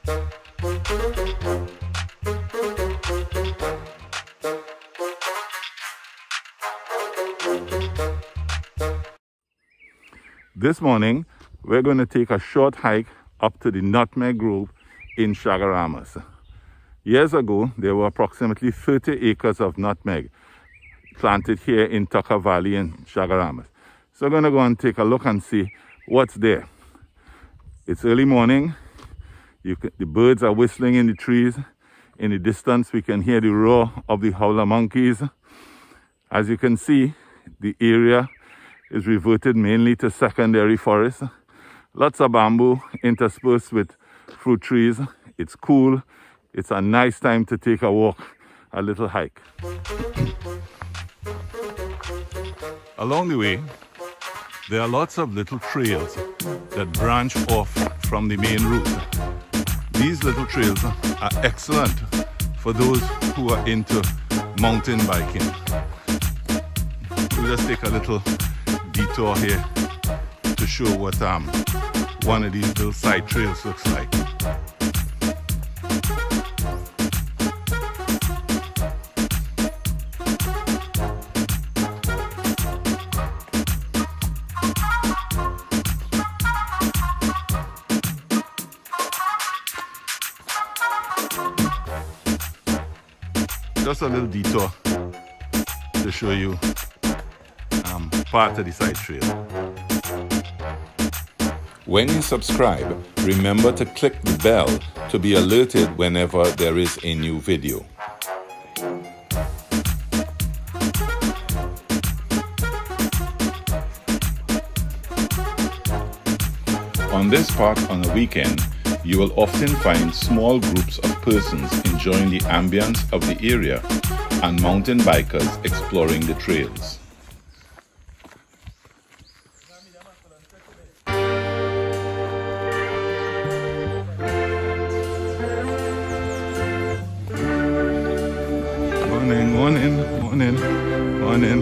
This morning, we're going to take a short hike up to the Nutmeg Grove in Chaguaramas. Years ago, there were approximately 30 acres of nutmeg planted here in Nutmeg Valley in Chaguaramas. So we're going to go and take a look and see what's there. It's early morning. The birds are whistling in the trees. In the distance, we can hear the roar of the howler monkeys. As you can see, the area is reverted mainly to secondary forest. Lots of bamboo interspersed with fruit trees. It's cool. It's a nice time to take a walk, a little hike. Along the way, there are lots of little trails that branch off from the main route. These little trails are excellent for those who are into mountain biking. We'll just take a little detour here to show what one of these little side trails looks like. Just a little detour to show you part of the side trail. When you subscribe, remember to click the bell to be alerted whenever there is a new video. On this park on a weekend, you will often find small groups of persons enjoying the ambience of the area and mountain bikers exploring the trails. Morning.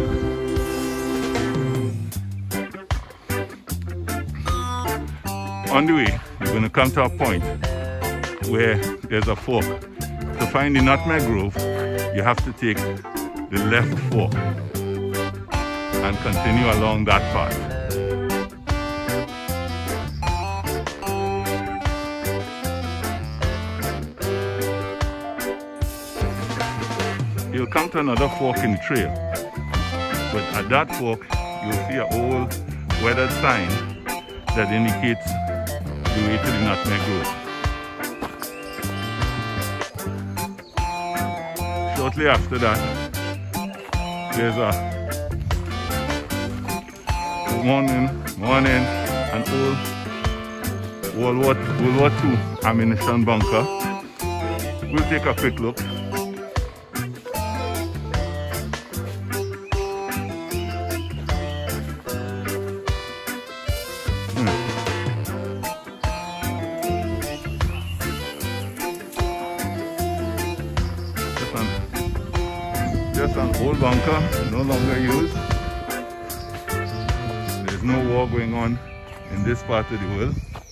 On the way, you're going to come to a point where there's a fork. To find the Nutmeg Grove, you have to take the left fork and continue along that path. You'll come to another fork in the trail, but at that fork you'll see an old weathered sign that indicates the way to the Nutmeg Grove. Shortly after that, there's a an old World War II ammunition bunker. We'll take a quick look. Just an old bunker, no longer used. There's no war going on in this part of the world.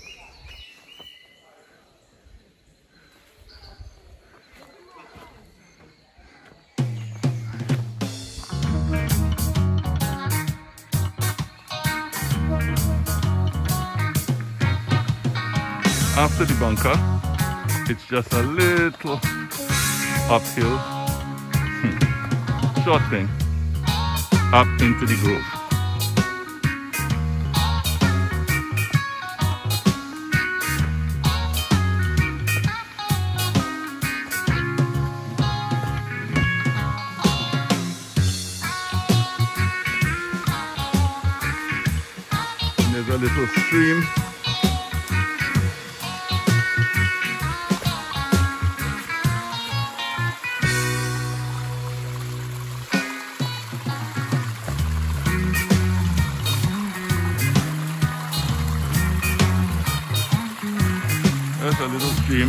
After the bunker, it's just a little uphill, short thing, up into the grove. And there's a little stream. There's a little stream.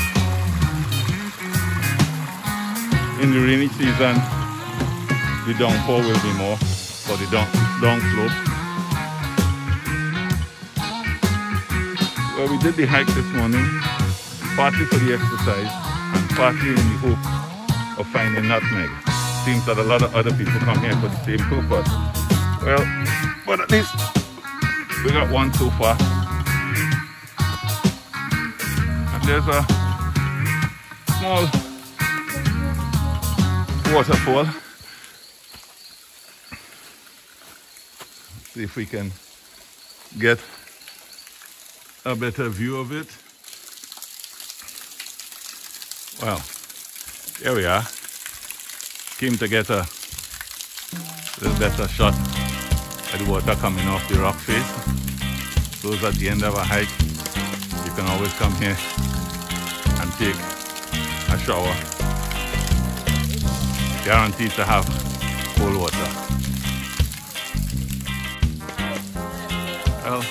In the rainy season, the downpour will be more for the down slope. Well, we did the hike this morning. partly for the exercise and partly in the hope of finding nutmeg. Seems that a lot of other people come here for the same purpose. Well, but at least we got one so far. And there's a small waterfall. See if we can get a better view of it. Well, here we are. Came to get a little better shot at the water coming off the rock face. Those at the end of a hike, you can always come here and take a shower. Guaranteed to have cold water. Well,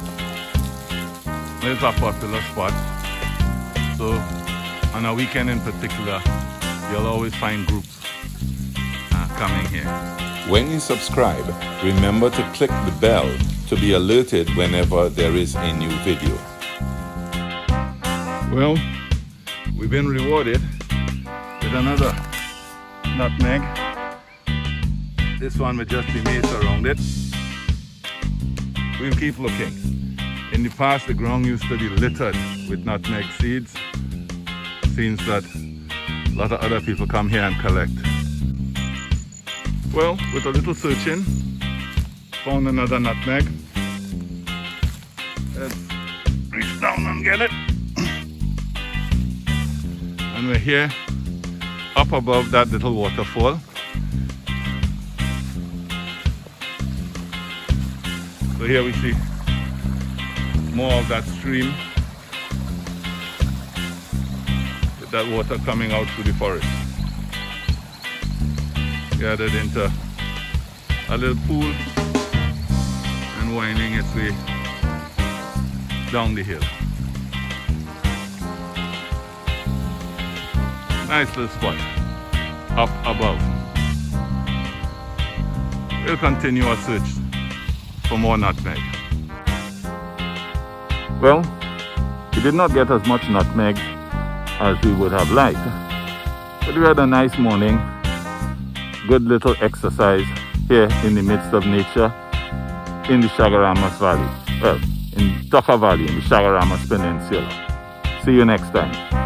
it's a popular spot. So on a weekend in particular, you'll always find groups coming here. When you subscribe, remember to click the bell to be alerted whenever there is a new video. Well, we've been rewarded with another nutmeg. This one with just the mace around it. We'll keep looking. In the past, the ground used to be littered with nutmeg seeds. Seems that a lot of other people come here and collect. Well, with a little searching, found another nutmeg. Let's reach down and get it. And we're here up above that little waterfall. So here we see more of that stream with that water coming out through the forest. Gathered into a little pool and winding its way down the hill. Nice little spot up above. We'll continue our search for more nutmeg. Well, we did not get as much nutmeg as we would have liked, but we had a nice morning. Good little exercise here in the midst of nature in the Chaguaramas Valley. Well, in Tucker Valley in the Chaguaramas Peninsula. See you next time.